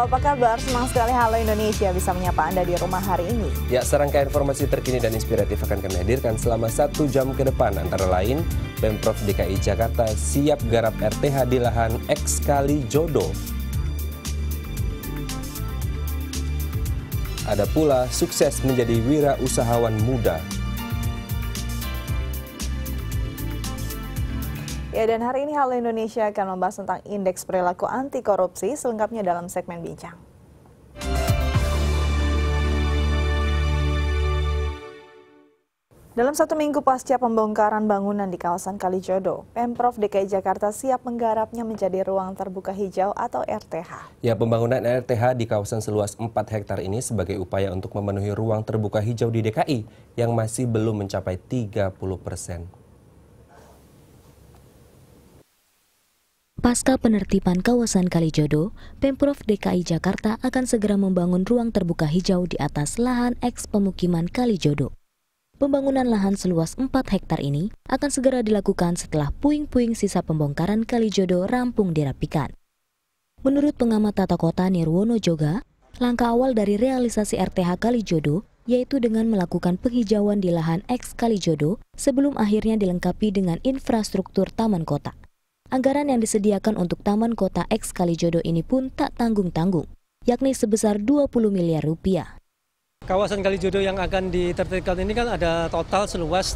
Halo, apa kabar? Senang sekali Halo Indonesia bisa menyapa Anda di rumah hari ini. Ya, serangkaian informasi terkini dan inspiratif akan kami hadirkan selama 1 jam ke depan. Antara lain, Pemprov DKI Jakarta siap garap RTH di lahan X Kalijodo. Ada pula sukses menjadi wirausahawan muda. Ya, dan hari ini Halo Indonesia akan membahas tentang indeks perilaku anti korupsi, selengkapnya dalam segmen bincang. Dalam 1 minggu pasca pembongkaran bangunan di kawasan Kalijodo, Pemprov DKI Jakarta siap menggarapnya menjadi ruang terbuka hijau atau RTH. Ya, pembangunan RTH di kawasan seluas 4 hektar ini sebagai upaya untuk memenuhi ruang terbuka hijau di DKI yang masih belum mencapai 30%. Pasca penertiban kawasan Kalijodo, Pemprov DKI Jakarta akan segera membangun ruang terbuka hijau di atas lahan eks pemukiman Kalijodo. Pembangunan lahan seluas 4 hektar ini akan segera dilakukan setelah puing-puing sisa pembongkaran Kalijodo rampung dirapikan. Menurut pengamat tata kota Nirwono Joga, langkah awal dari realisasi RTH Kalijodo yaitu dengan melakukan penghijauan di lahan eks Kalijodo sebelum akhirnya dilengkapi dengan infrastruktur taman kota. Anggaran yang disediakan untuk Taman Kota X Kalijodo ini pun tak tanggung-tanggung, yakni sebesar 20 miliar rupiah. Kawasan Kalijodo yang akan ditertibkan ini kan ada total seluas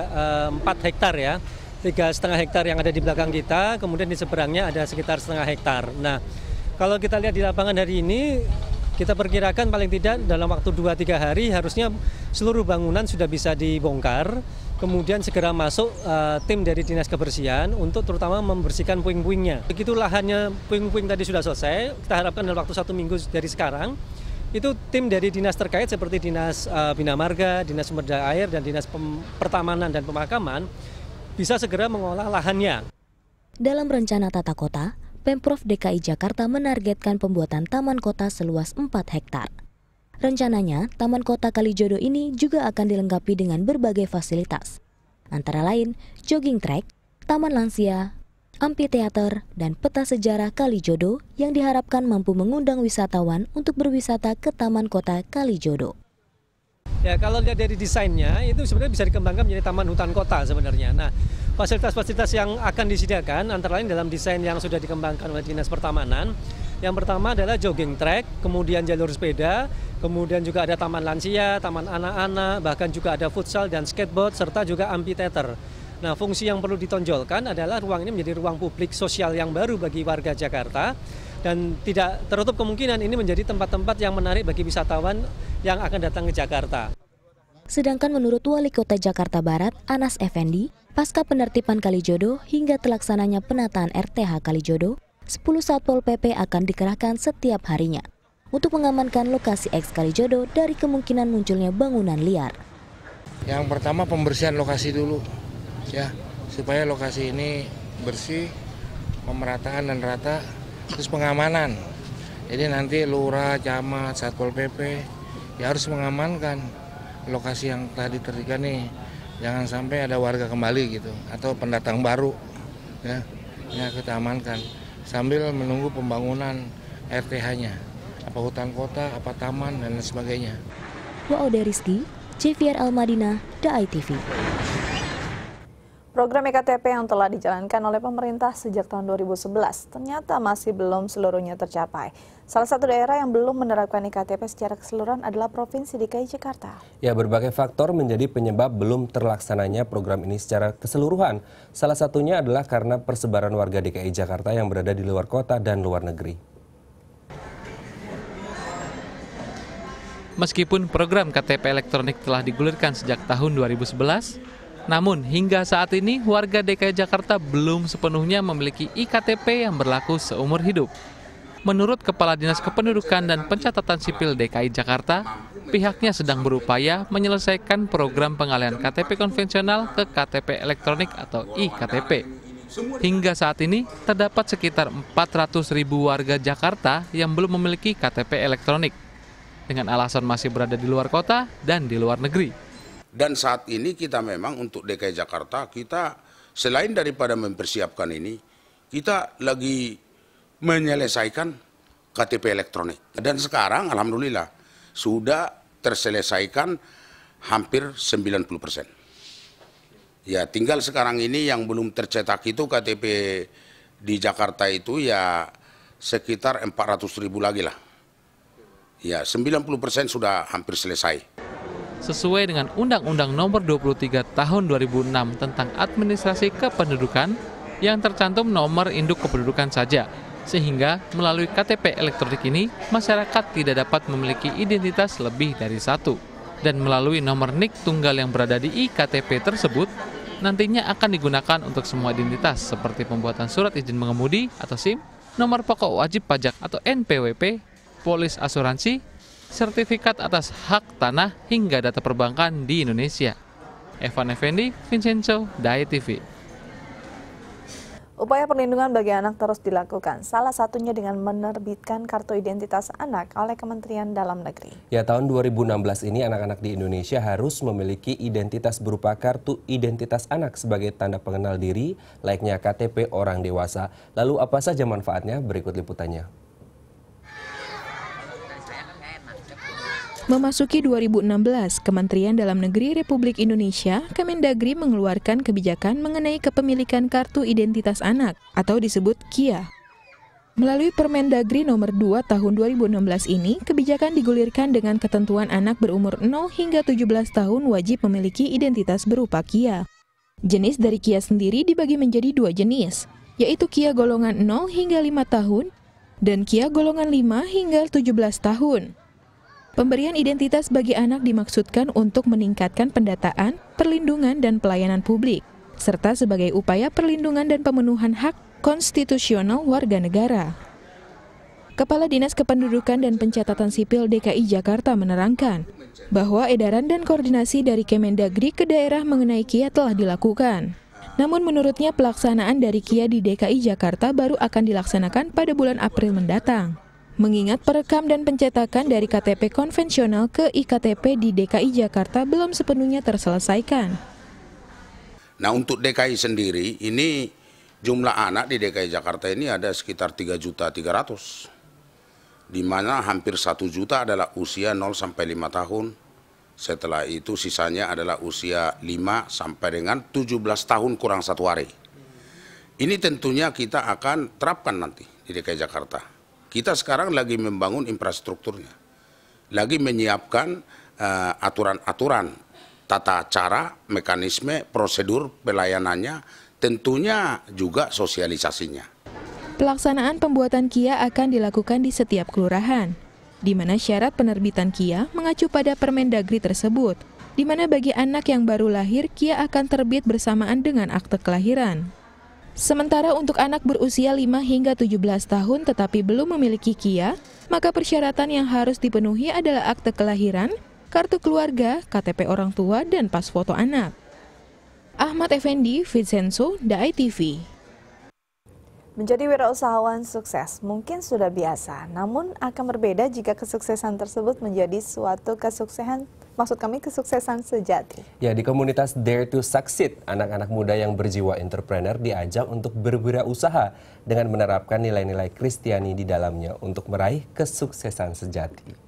4 hektar ya. 3,5 hektar yang ada di belakang kita, kemudian di seberangnya ada sekitar setengah hektar. Nah, kalau kita lihat di lapangan hari ini, kita perkirakan paling tidak dalam waktu 2-3 hari harusnya seluruh bangunan sudah bisa dibongkar. Kemudian segera masuk tim dari Dinas Kebersihan untuk terutama membersihkan puing-puingnya. Begitu lahannya puing-puing tadi sudah selesai, kita harapkan dalam waktu 1 minggu dari sekarang, itu tim dari dinas terkait seperti Dinas Bina Marga, Dinas Sumber Daya Air, dan Dinas Pertamanan dan Pemakaman bisa segera mengolah lahannya. Dalam rencana tata kota, Pemprov DKI Jakarta menargetkan pembuatan taman kota seluas 4 hektar. Rencananya, Taman Kota Kalijodo ini juga akan dilengkapi dengan berbagai fasilitas, antara lain jogging track, taman lansia, amphitheater, dan peta sejarah Kalijodo yang diharapkan mampu mengundang wisatawan untuk berwisata ke Taman Kota Kalijodo. Ya, kalau lihat dari desainnya itu sebenarnya bisa dikembangkan menjadi taman hutan kota sebenarnya. Nah, fasilitas-fasilitas yang akan disediakan antara lain dalam desain yang sudah dikembangkan oleh Dinas Pertamanan. Yang pertama adalah jogging track, kemudian jalur sepeda, kemudian juga ada taman lansia, taman anak-anak, bahkan juga ada futsal dan skateboard, serta juga amphitheater. Nah, fungsi yang perlu ditonjolkan adalah ruang ini menjadi ruang publik sosial yang baru bagi warga Jakarta, dan tidak tertutup kemungkinan ini menjadi tempat-tempat yang menarik bagi wisatawan yang akan datang ke Jakarta. Sedangkan menurut Wali Kota Jakarta Barat, Anas Effendi, pasca penertiban Kalijodo hingga terlaksananya penataan RTH Kalijodo, 10 Satpol PP akan dikerahkan setiap harinya untuk mengamankan lokasi eks Kalijodo dari kemungkinan munculnya bangunan liar. Yang pertama pembersihan lokasi dulu, ya, supaya lokasi ini bersih, pemerataan dan rata, terus pengamanan. Jadi nanti lurah, camat, Satpol PP ya harus mengamankan lokasi yang tadi tertiga nih, jangan sampai ada warga kembali gitu atau pendatang baru, ya, yang kita amankan sambil menunggu pembangunan RTH-nya, apa hutan kota, apa taman dan sebagainya. Wa'ode Rizky, JVR Al-Madinah, DAI TV. Program EKTP yang telah dijalankan oleh pemerintah sejak tahun 2011 ternyata masih belum seluruhnya tercapai. Salah satu daerah yang belum menerapkan EKTP secara keseluruhan adalah Provinsi DKI Jakarta. Ya, berbagai faktor menjadi penyebab belum terlaksananya program ini secara keseluruhan. Salah satunya adalah karena persebaran warga DKI Jakarta yang berada di luar kota dan luar negeri. Meskipun program KTP elektronik telah digulirkan sejak tahun 2011, namun hingga saat ini warga DKI Jakarta belum sepenuhnya memiliki iktp yang berlaku seumur hidup. Menurut Kepala Dinas Kependudukan dan Pencatatan Sipil DKI Jakarta, pihaknya sedang berupaya menyelesaikan program pengalihan KTP konvensional ke KTP elektronik atau iktp. Hingga saat ini, terdapat sekitar 400.000 warga Jakarta yang belum memiliki KTP elektronik, dengan alasan masih berada di luar kota dan di luar negeri. Dan saat ini kita memang untuk DKI Jakarta, kita selain daripada mempersiapkan ini, kita lagi menyelesaikan KTP elektronik. Dan sekarang alhamdulillah sudah terselesaikan hampir 90%. Ya, tinggal sekarang ini yang belum tercetak itu KTP di Jakarta itu ya sekitar 400.000 lagi lah. Ya, 90% sudah hampir selesai. Sesuai dengan Undang-Undang Nomor 23 Tahun 2006 tentang Administrasi Kependudukan yang tercantum nomor induk kependudukan saja, sehingga melalui KTP elektronik ini masyarakat tidak dapat memiliki identitas lebih dari satu. Dan melalui nomor NIK tunggal yang berada di iKTP tersebut, nantinya akan digunakan untuk semua identitas seperti pembuatan surat izin mengemudi atau SIM, nomor pokok wajib pajak atau NPWP, polis asuransi, sertifikat atas hak tanah hingga data perbankan di Indonesia. Evan Effendi, Vincenzo, Dai TV. Upaya perlindungan bagi anak terus dilakukan, salah satunya dengan menerbitkan kartu identitas anak oleh Kementerian Dalam Negeri. Ya, tahun 2016 ini anak-anak di Indonesia harus memiliki identitas berupa kartu identitas anak sebagai tanda pengenal diri, layaknya KTP orang dewasa. Lalu apa saja manfaatnya? Berikut liputannya. Memasuki 2016, Kementerian Dalam Negeri Republik Indonesia, Kemendagri mengeluarkan kebijakan mengenai kepemilikan kartu identitas anak atau disebut KIA. Melalui Permendagri nomor 2 tahun 2016 ini, kebijakan digulirkan dengan ketentuan anak berumur 0 hingga 17 tahun wajib memiliki identitas berupa KIA. Jenis dari KIA sendiri dibagi menjadi 2 jenis, yaitu KIA golongan 0 hingga 5 tahun dan KIA golongan 5 hingga 17 tahun. Pemberian identitas bagi anak dimaksudkan untuk meningkatkan pendataan, perlindungan, dan pelayanan publik, serta sebagai upaya perlindungan dan pemenuhan hak konstitusional warga negara. Kepala Dinas Kependudukan dan Pencatatan Sipil DKI Jakarta menerangkan bahwa edaran dan koordinasi dari Kemendagri ke daerah mengenai KIA telah dilakukan. Namun menurutnya pelaksanaan dari KIA di DKI Jakarta baru akan dilaksanakan pada bulan April mendatang. Mengingat perekam dan pencetakan dari KTP konvensional ke iKTP di DKI Jakarta belum sepenuhnya terselesaikan. Nah, untuk DKI sendiri, ini jumlah anak di DKI Jakarta ini ada sekitar 3.300.000, di mana hampir 1 juta adalah usia 0 sampai 5 tahun. Setelah itu sisanya adalah usia 5 sampai dengan 17 tahun kurang 1 hari. Ini tentunya kita akan terapkan nanti di DKI Jakarta. Kita sekarang lagi membangun infrastrukturnya, lagi menyiapkan aturan-aturan, tata cara, mekanisme, prosedur pelayanannya, tentunya juga sosialisasinya. Pelaksanaan pembuatan KIA akan dilakukan di setiap kelurahan, di mana syarat penerbitan KIA mengacu pada Permendagri tersebut, di mana bagi anak yang baru lahir KIA akan terbit bersamaan dengan akte kelahiran. Sementara untuk anak berusia 5 hingga 17 tahun tetapi belum memiliki KIA, maka persyaratan yang harus dipenuhi adalah akte kelahiran, kartu keluarga, KTP orang tua, dan pas foto anak. Ahmad Effendi, Vincenzo, Dai TV. Menjadi wirausahawan sukses mungkin sudah biasa, namun akan berbeda jika kesuksesan tersebut menjadi suatu kesuksesan sejati. Ya, di komunitas Dare to Succeed, anak-anak muda yang berjiwa entrepreneur diajak untuk berwirausaha dengan menerapkan nilai-nilai Kristiani di dalamnya untuk meraih kesuksesan sejati.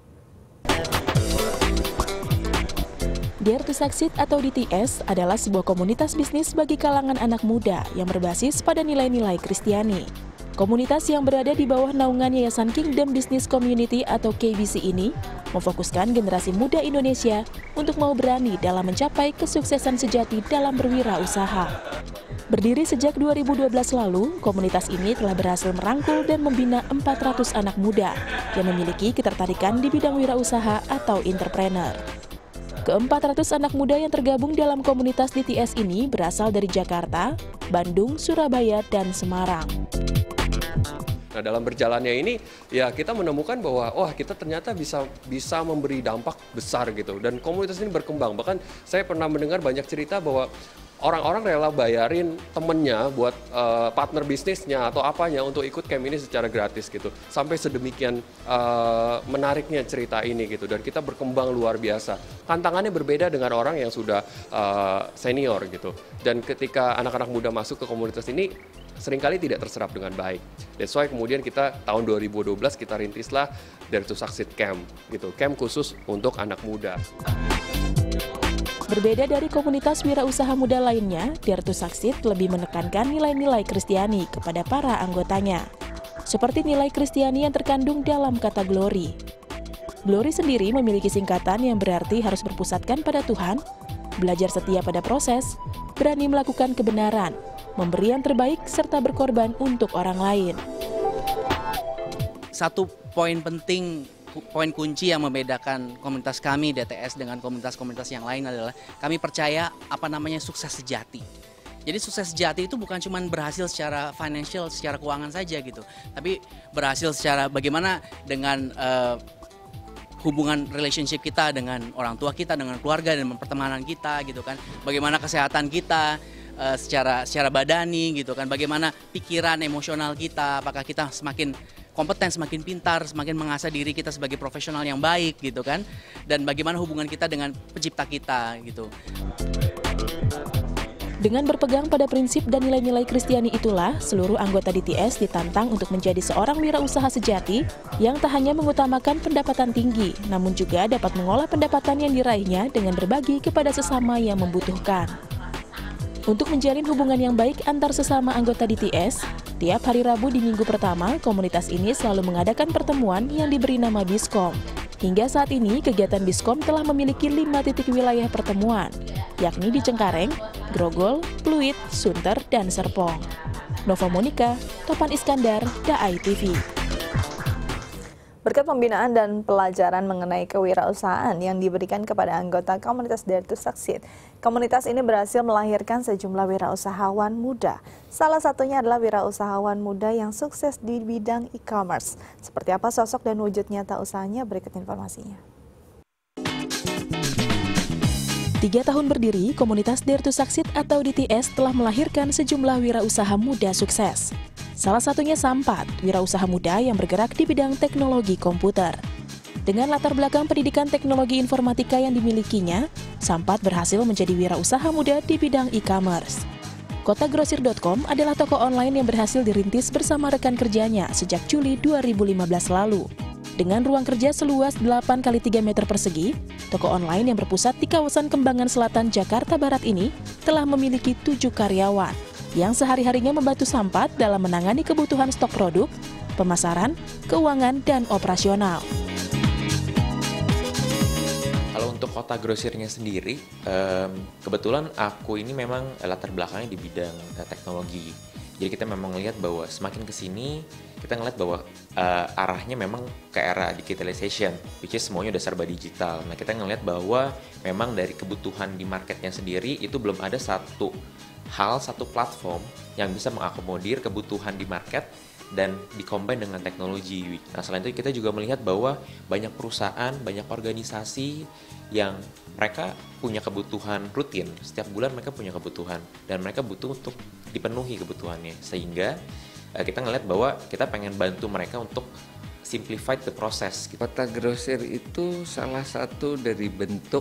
Dare to Succeed atau DTS adalah sebuah komunitas bisnis bagi kalangan anak muda yang berbasis pada nilai-nilai Kristiani. Komunitas yang berada di bawah naungan Yayasan Kingdom Business Community atau KBC ini memfokuskan generasi muda Indonesia untuk mau berani dalam mencapai kesuksesan sejati dalam berwirausaha. Berdiri sejak 2012 lalu, komunitas ini telah berhasil merangkul dan membina 400 anak muda yang memiliki ketertarikan di bidang wirausaha atau entrepreneur. Ke-400 anak muda yang tergabung dalam komunitas DTS ini berasal dari Jakarta, Bandung, Surabaya, dan Semarang. Nah, dalam berjalannya ini ya kita menemukan bahwa kita ternyata bisa memberi dampak besar gitu, dan komunitas ini berkembang. Bahkan saya pernah mendengar banyak cerita bahwa orang-orang rela bayarin temennya buat partner bisnisnya atau apanya untuk ikut camp ini secara gratis gitu. Sampai sedemikian menariknya cerita ini gitu, dan kita berkembang luar biasa. Tantangannya berbeda dengan orang yang sudah senior gitu. Dan ketika anak-anak muda masuk ke komunitas ini, seringkali tidak terserap dengan baik. That's why kemudian kita tahun 2012 kita rintislah Dare to Succeed Camp gitu, camp khusus untuk anak muda. Berbeda dari komunitas wirausaha muda lainnya, Dare to Succeed lebih menekankan nilai-nilai Kristiani kepada para anggotanya. Seperti nilai Kristiani yang terkandung dalam kata glory. Glory sendiri memiliki singkatan yang berarti harus berpusatkan pada Tuhan, belajar setia pada proses, berani melakukan kebenaran, memberi yang terbaik, serta berkorban untuk orang lain. Satu poin penting, poin kunci yang membedakan komunitas kami DTS dengan komunitas-komunitas yang lain adalah kami percaya sukses sejati. Jadi sukses sejati itu bukan cuma berhasil secara financial, secara keuangan saja gitu, tapi berhasil secara bagaimana dengan hubungan relationship kita dengan orang tua kita, dengan keluarga dan pertemanan kita gitu kan. Bagaimana kesehatan kita secara badani gitu kan. Bagaimana pikiran emosional kita, apakah kita semakin kompeten, semakin pintar, semakin mengasah diri kita sebagai profesional yang baik gitu kan. Dan bagaimana hubungan kita dengan pencipta kita gitu. Dengan berpegang pada prinsip dan nilai-nilai Kristiani itulah, seluruh anggota DTS ditantang untuk menjadi seorang wirausaha sejati yang tak hanya mengutamakan pendapatan tinggi, namun juga dapat mengolah pendapatan yang diraihnya dengan berbagi kepada sesama yang membutuhkan. Untuk menjalin hubungan yang baik antar sesama anggota DTS, tiap hari Rabu di minggu pertama, komunitas ini selalu mengadakan pertemuan yang diberi nama Biskom. Hingga saat ini, kegiatan Biskom telah memiliki 5 titik wilayah pertemuan, yakni di Cengkareng, Grogol, Pluit, Sunter, dan Serpong. Nova Monika, Topan Iskandar, DAI TV. Berkat pembinaan dan pelajaran mengenai kewirausahaan yang diberikan kepada anggota komunitas Dare to Succeed, komunitas ini berhasil melahirkan sejumlah wirausahawan muda. Salah satunya adalah wirausahawan muda yang sukses di bidang e-commerce. Seperti apa sosok dan wujud nyata usahanya? Berikut informasinya. 3 tahun berdiri, komunitas Dare to Succeed atau DTS telah melahirkan sejumlah wirausaha muda sukses. Salah satunya Sampat, wirausaha muda yang bergerak di bidang teknologi komputer. Dengan latar belakang pendidikan teknologi informatika yang dimilikinya, Sampat berhasil menjadi wirausaha muda di bidang e-commerce. Kotagrosir.com adalah toko online yang berhasil dirintis bersama rekan kerjanya sejak Juli 2015 lalu. Dengan ruang kerja seluas 8 x 3 meter persegi, toko online yang berpusat di kawasan Kembangan Selatan, Jakarta Barat ini telah memiliki 7 karyawan yang sehari-harinya membantu Sampat dalam menangani kebutuhan stok produk, pemasaran, keuangan, dan operasional. Kalau untuk Kota Grosirnya sendiri, kebetulan aku ini memang latar belakangnya di bidang teknologi. Jadi kita memang melihat bahwa semakin kesini kita ngeliat bahwa arahnya memang ke era digitalization, which is semuanya udah serba digital. Nah kita ngeliat bahwa memang dari kebutuhan di marketnya sendiri itu belum ada satu platform yang bisa mengakomodir kebutuhan di market dan dikombin dengan teknologi. Nah selain itu kita juga melihat bahwa banyak perusahaan, banyak organisasi yang mereka punya kebutuhan rutin, setiap bulan mereka punya kebutuhan dan mereka butuh untuk dipenuhi kebutuhannya, sehingga kita ngelihat bahwa kita pengen bantu mereka untuk simplify the process. Kota Grosir itu salah satu dari bentuk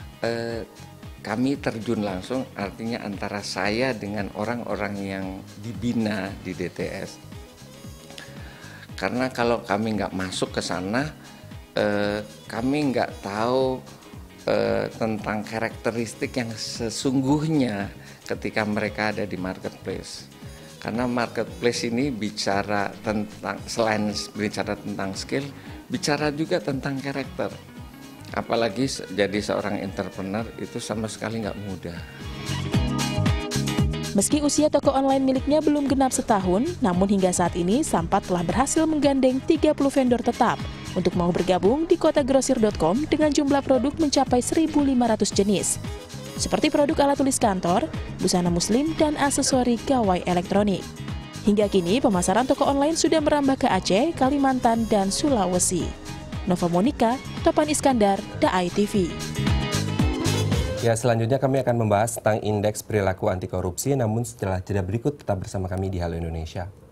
kami terjun langsung, artinya antara saya dengan orang-orang yang dibina di DTS. Karena kalau kami nggak masuk ke sana, kami nggak tahu tentang karakteristik yang sesungguhnya ketika mereka ada di marketplace. Karena marketplace ini bicara tentang, selain bicara tentang skill, bicara juga tentang karakter. Apalagi jadi seorang entrepreneur itu sama sekali nggak mudah. Meski usia toko online miliknya belum genap setahun, namun hingga saat ini Sampat telah berhasil menggandeng 30 vendor tetap untuk mau bergabung di Kotagrosir.com dengan jumlah produk mencapai 1.500 jenis. Seperti produk alat tulis kantor, busana muslim, dan aksesori gawai elektronik. Hingga kini pemasaran toko online sudah merambah ke Aceh, Kalimantan, dan Sulawesi. Nova Monika, Topan Iskandar, DAI TV. Ya, selanjutnya kami akan membahas tentang indeks perilaku anti korupsi, namun setelah jeda berikut tetap bersama kami di Halo Indonesia.